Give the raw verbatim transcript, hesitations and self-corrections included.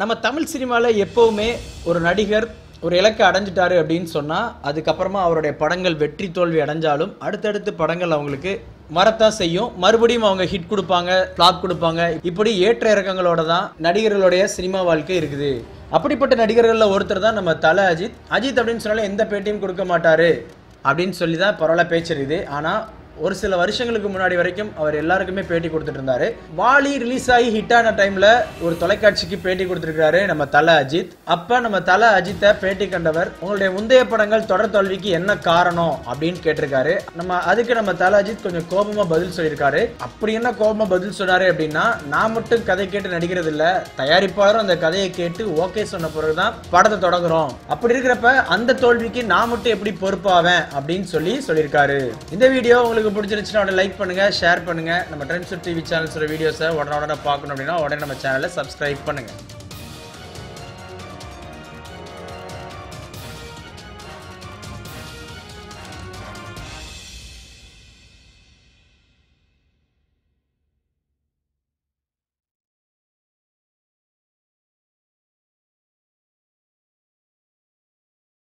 நம்ம தமிழ் சினிமாவில் எப்போவுமே ஒரு நடிகர் ஒரு இலக்கை அடைஞ்சிட்டாரு அப்படின்னு சொன்னால் அதுக்கப்புறமா அவருடைய படங்கள் வெற்றி தோல்வி அடைஞ்சாலும் அடுத்தடுத்து படங்கள் அவங்களுக்கு வரத்தான் செய்யும். மறுபடியும் அவங்க ஹிட் கொடுப்பாங்க, ஃப்ளாப் கொடுப்பாங்க. இப்படி ஏற்ற இறக்கங்களோட தான் நடிகர்களுடைய சினிமா வாழ்க்கை இருக்குது. அப்படிப்பட்ட நடிகர்களில் ஒருத்தர் தான் நம்ம தல அஜித். அஜித் அப்படின்னு சொன்னாலே எந்த பேட்டியும் கொடுக்க மாட்டாரு அப்படின்னு சொல்லி தான் பரவாயில்ல பேச்சு இருக்குது. ஆனால் ஒரு சில வருஷங்களுக்கு முன்னாடி வரைக்கும் அவர் எல்லாருக்குமே பேட்டி கொடுத்துட்டு இருந்தாரு. வாலி ரிலீஸ் ஆகி ஹிட் ஆன டைம்ல ஒரு தொலைக்காட்சிக்கு பேட்டி கொடுத்துருக்காரு நம்ம தல அஜித். அப்ப நம்ம தல அஜித்தை பேட்டி கண்டவர் உங்களுடைய முந்தைய படங்கள் தொடர் தோல்விக்கு என்ன காரணம் அப்படின்னு கேட்டிருக்காரு. நம்ம அதுக்கு நம்ம தல அஜித் கொஞ்சம் கோபமா பதில் சொல்லியிருக்காரு. அப்படி என்ன கோபமா பதில் சொன்னாரு அப்படின்னா, நான் மட்டும் கதை கேட்டு நடிக்கிறது இல்ல, தயாரிப்பாளரும் அந்த கதையை கேட்டு ஓகே சொன்ன பிறகுதான் படத்தை தொடங்குறோம். அப்படி இருக்கிறப்ப அந்த தோல்விக்கு நான் மட்டும் எப்படி பொறுப்பாவேன் அப்படின்னு சொல்லி சொல்லியிருக்காரு. இந்த வீடியோ உங்களுக்கு பிடிச்சிருந்துச்சுன்னா உடனே லைக் பண்ணுங்க, ஷேர் பண்ணுங்க. நம்ம ட்ரெண்ட்ஸ் டிவி சேனல்ஸோட வீடியோஸை உடனே உடனே பார்க்கணும் அப்படின்னா உடனே நம்ம சேனலை சப்ஸ்கிரைப் பண்ணுங்க.